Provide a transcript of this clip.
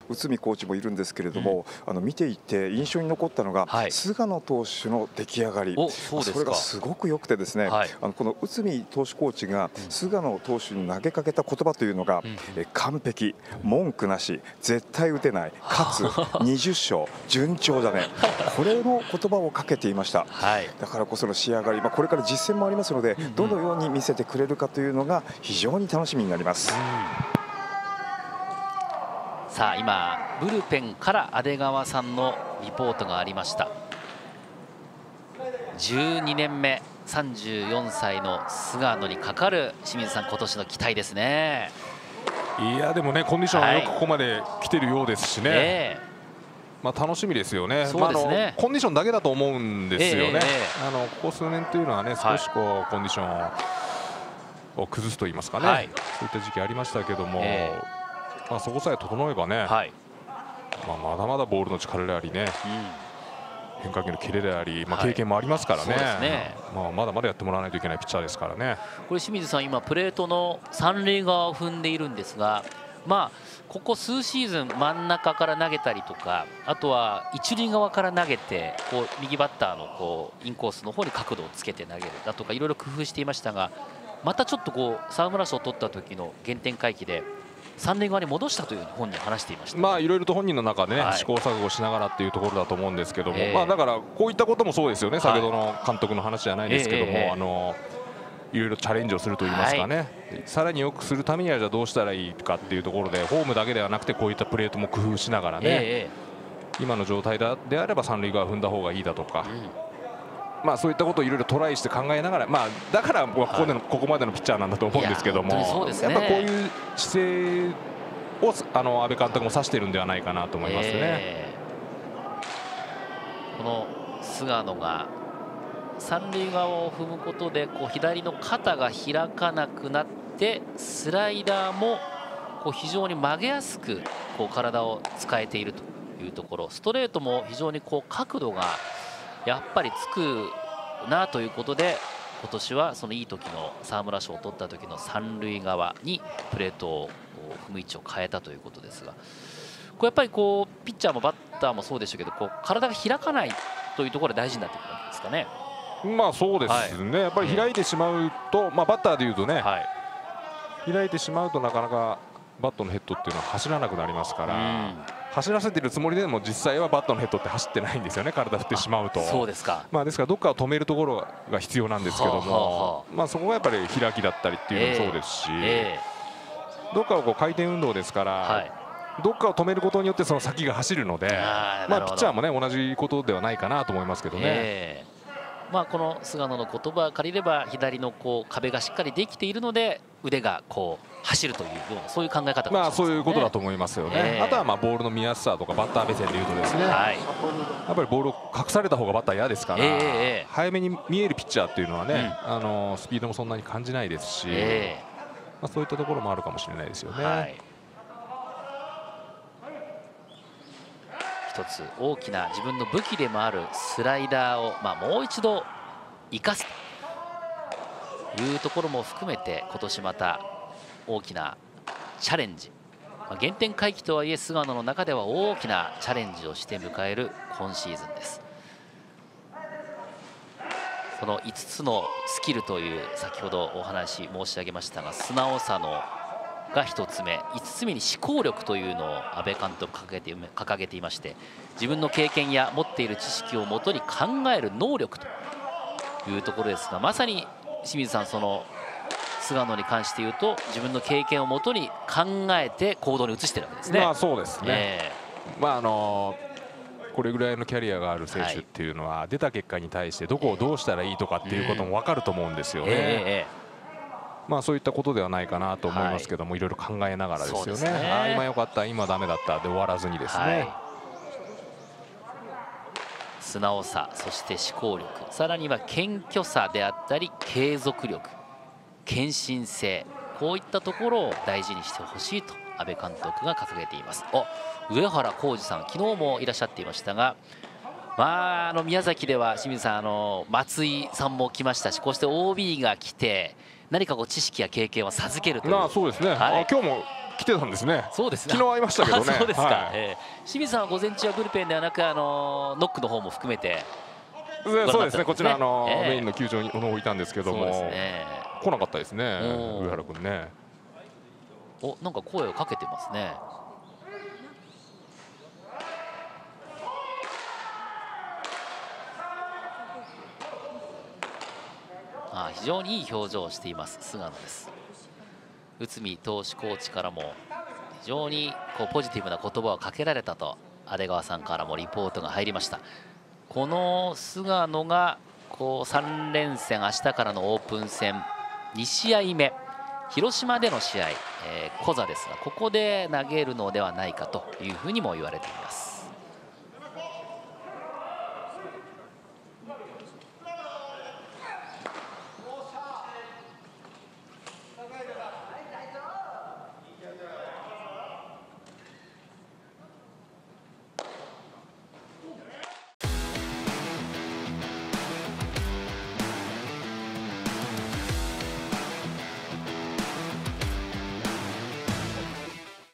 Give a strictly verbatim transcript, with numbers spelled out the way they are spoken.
内海コーチもいるんですけれども、うん、あの見ていて印象に残ったのが、はい、菅野投手の出来上がり、そ, それがすごく良くてですね、はい、あのこの内海投手コーチが菅野投手に投げかけた言葉というのが、うん、え完璧、文句なし、絶対打てない、かつにじゅっしょう、順調だね、これの言葉をかけていました、はい、だからこその仕上がり、まあ、これから実戦もありますので、うんうん、どのように見せてくれるかというのが非常に楽しみになります。うん、 さあ今ブルペンから阿出川さんのリポートがありました。じゅうにねんめ、さんじゅうよんさいの菅野にかかる清水さん、今年の期待ですね。 いやでもね、コンディションはよくここまで来てるようですしね、はい、えー、まあ楽しみですよね。 そうですね、 まあ、あのコンディションだけだと思うんですよね。えーえー、あのここ数年というのはね、少しこうコンディションを崩すと言いますかね、はい、そういった時期ありましたけども、えー、まあそこさえ整えばね、はい、まあまだまだボールの力でありね、うん、変化球のキレであり、まあ経験もありますからね、はい、そうですね、まあまだまだやってもらわないといけないピッチャーですからね。 これ清水さん、今プレートの三塁側を踏んでいるんですが、まあここ数シーズン真ん中から投げたりとか、あとは一塁側から投げて、こう右バッターのこうインコースの方に角度をつけて投げるだとかいろいろ工夫していましたが、またちょっとこう沢村賞を取った時の原点回帰で三塁側に戻したというふうに本人は話していました、ね。まあいろいろと本人の中でね、はい、試行錯誤しながらっていうところだと思うんですけども、えー、まあだからこういったこともそうですよね、はい、先ほどの監督の話じゃないですけども、えー、あのいろいろチャレンジをするといいますかね、はい、さらに良くするためにはじゃあどうしたらいいかっていうところで、フォームだけではなくてこういったプレートも工夫しながらね、えー、今の状態であれば三塁側踏んだ方がいいだとか、うん、まあそういったことをいろいろトライして考えながら、まあだからここでの、はい、ここまでのピッチャーなんだと思うんですけども、やっぱこういう姿勢をあの阿部監督も指しているんではないかなと思いますね。えー、この菅野が三塁側を踏むことでこう左の肩が開かなくなって、スライダーもこう非常に曲げやすくこう体を使えているというところ、ストレートも非常にこう角度がやっぱりつくなということで、今年はそのいい時の沢村賞を取った時の三塁側にプレートを踏む位置を変えたということですが、これやっぱりこうピッチャーもバッターもそうでしたけど、こう体が開かないというところが大事になってくるわけですかね。 まあそうですね、はい、やっぱり開いてしまうと、まあ、バッターでいうとね、はい、開いてしまうとなかなかバットのヘッドっていうのは走らなくなりますから、うん、走らせているつもりでも実際はバットのヘッドって走ってないんですよね、体振ってしまうと。 そうですか。 まあですからどっかを止めるところが必要なんですけども、まあそこがやっぱり開きだったりっていうのもそうですし、えーえー、どっかをこう回転運動ですから、はい、どっかを止めることによってその先が走るので、あまあピッチャーもね同じことではないかなと思いますけどね。えーまあこの菅野の言葉を借りれば、左のこう壁がしっかりできているので腕がこう走るというような、そういう考え方かもしれませんね。まあそういうことだと思いますよね。えー、あとはまあボールの見やすさとかバッター目線でいうとですね、はい、やっぱりボールを隠された方がバッター嫌ですから、えー、早めに見えるピッチャーっていうのはね、うん、あのスピードもそんなに感じないですし、えー、まあそういったところもあるかもしれないですよね。はい、一つ大きな自分の武器でもあるスライダーを、まあ、もう一度生かすというところも含めて、今年また大きなチャレンジ、まあ、原点回帰とはいえ菅野の中では大きなチャレンジをして迎える今シーズンです。そのいつつのスキルという先ほどお話申し上げましたが、素直さのがひとつめ、いつつめに思考力というのを阿部監督掲げて掲げていまして、自分の経験や持っている知識をもとに考える能力というところですが、まさに清水さん、その菅野に関して言うと自分の経験をもとに考えて行動に移しているわけですね。まあそうですね、えー、まああのこれぐらいのキャリアがある選手っていうのは出た結果に対してどこをどうしたらいいとかっていうことも分かると思うんですよね。えーえーまあそういったことではないかなと思いますけども、はい、いろいろ考えながらですよね。ね、ああ今良かった、今ダメだったで終わらずにですね、はい、素直さ、そして思考力、さらには謙虚さであったり継続力、献身性、こういったところを大事にしてほしいと阿部監督が掲げています。あ、上原浩二さん、昨日もいらっしゃっていましたが、まあ、あの宮崎では清水さん、あの松井さんも来ましたし、こうして オービー が来て何かこう知識や経験を授けるという。まあそうですね、はい、あ今日も来てたんですね。 そうですね。 昨日会いましたけどね。 そうですか。 はい、 えー、清水さんは午前中はブルペンではなく、あのノックの方も含めて。 そうですね。こちらあの、 えー、 メインの球場に置いたんですけども、ね、来なかったですね。上原君ね。 お、なんか声をかけてますね。あ、非常にいい表情をしています菅野です。内海投手コーチからも非常にこうポジティブな言葉をかけられたと阿出川さんからもリポートが入りました。この菅野がこうさん連戦、明日からのオープン戦に試合目、広島での試合、えー、小座ですが、ここで投げるのではないかというふうにも言われています。